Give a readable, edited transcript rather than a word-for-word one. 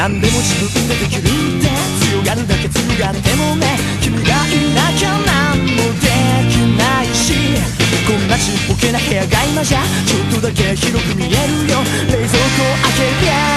何でも自分でできるって強がるだけ強がってもね、君がいなきゃ何もできないし、こんなちっぽけな部屋が今じゃちょっとだけ広く見えるよ。冷蔵庫開けりゃ